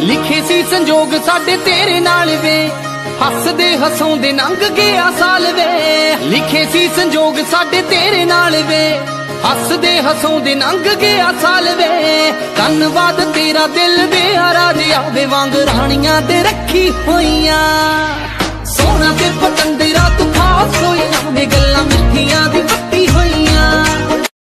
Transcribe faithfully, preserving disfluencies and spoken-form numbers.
लिखे सी संजोग साडे तेरे नाल वे, हसदे हसाउंदे लंघ गया साल वे। लिखे सी संजोग साडे तेरे नाल वे, हसदे हसाउंदे लंघ गया साल वे। धन्नवाद तेरा दिल दे राज आवे वांग राणियां ते रखी होइयां।